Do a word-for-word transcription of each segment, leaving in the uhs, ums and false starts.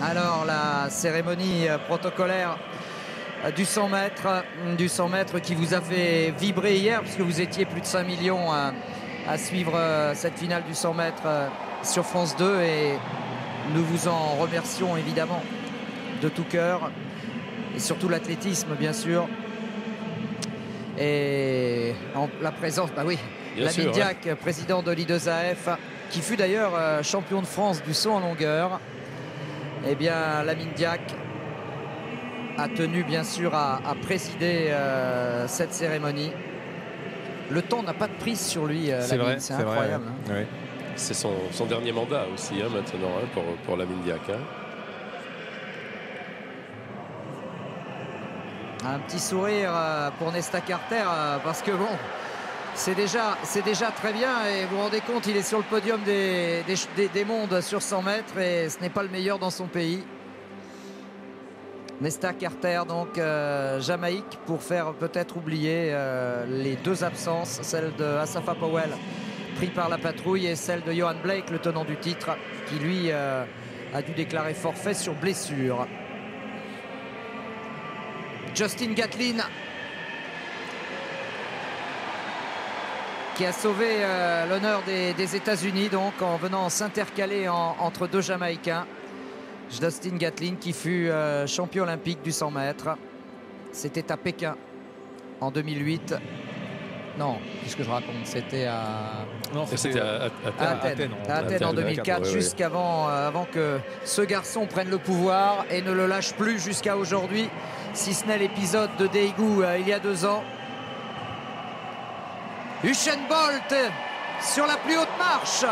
Alors la cérémonie protocolaire du cent mètres, du cent mètres qui vous a fait vibrer hier, puisque vous étiez plus de cinq millions à, à suivre cette finale du cent mètres sur France deux, et nous vous en remercions évidemment de tout cœur, et surtout l'athlétisme bien sûr, et en la présence, bah oui, Lamine Diack, ouais. président de l'I deux A F, qui fut d'ailleurs champion de France du saut en longueur. Eh bien, Lamine Diack a tenu bien sûr à, à présider euh, cette cérémonie. Le temps n'a pas de prise sur lui, euh, c'est vrai, c'est incroyable. Vrai, ouais. hein. Oui. C'est son, son dernier mandat aussi hein, maintenant hein, pour, pour Lamine Diack. Hein. Un petit sourire euh, pour Nesta Carter euh, parce que bon, c'est déjà, c'est déjà très bien, et vous vous rendez compte, il est sur le podium des, des, des, des mondes sur cent mètres, et ce n'est pas le meilleur dans son pays. Nesta Carter, donc euh, Jamaïque, pour faire peut-être oublier euh, les deux absences, celle de Asafa Powell, pris par la patrouille, et celle de Yohan Blake, le tenant du titre, qui lui euh, a dû déclarer forfait sur blessure. Justin Gatlin, qui a sauvé euh, l'honneur des, des États-Unis, donc en venant s'intercaler en, entre deux Jamaïcains. Justin Gatlin, qui fut euh, champion olympique du cent mètres. C'était à Pékin en deux mille huit. Non, qu'est-ce que je raconte? C'était à... Non, c'était à, à, à, à Athènes, Athènes, à Athènes en deux mille quatre, oui, jusqu'avant euh, avant que ce garçon prenne le pouvoir et ne le lâche plus jusqu'à aujourd'hui, si ce n'est l'épisode de Daegu euh, il y a deux ans. Usain Bolt sur la plus haute marche.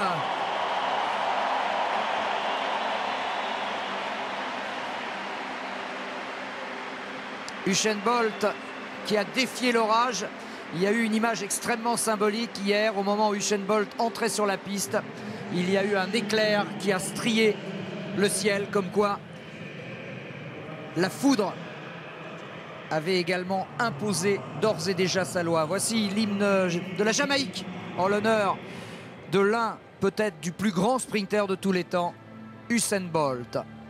Usain Bolt qui a défié l'orage. Il y a eu une image extrêmement symbolique hier, au moment où Usain Bolt entrait sur la piste. Il y a eu un éclair qui a strié le ciel, comme quoi la foudre avait également imposé d'ores et déjà sa loi. Voici l'hymne de la Jamaïque en l'honneur de l'un peut-être du plus grand sprinter de tous les temps, Usain Bolt.